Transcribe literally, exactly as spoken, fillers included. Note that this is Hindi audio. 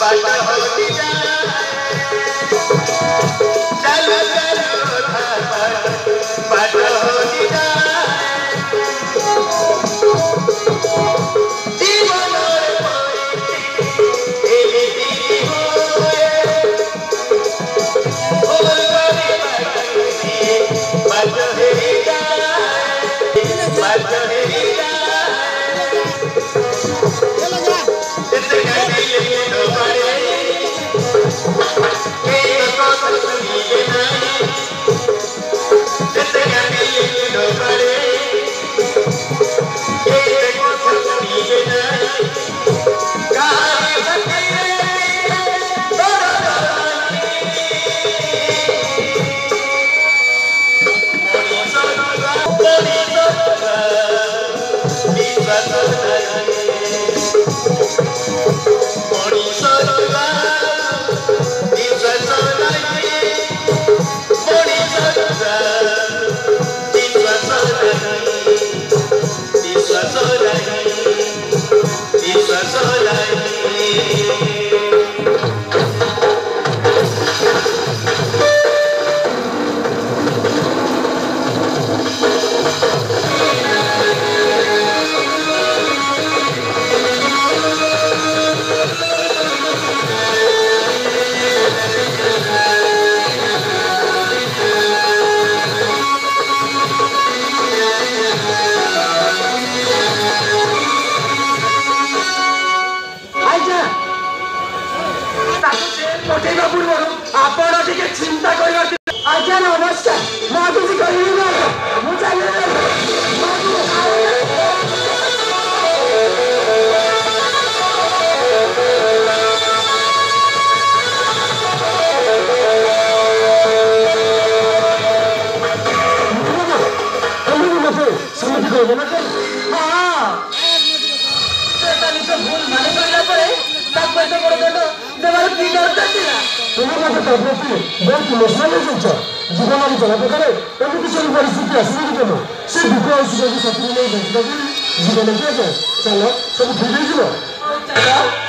चिंता आज्ञा नमस्कार माधुजी भूल मानी करला परे तब पैसा बड़ दंड देवार की दरकार थिला तुम मत प्रति बहुत इमोशनल हो छ जीवन में जला प्रकार एमि किछ परिस्थिति आसी कि से दुख आसी कि सत्री नहीं देखि जीवन के चलो सब ठीक हो जिवो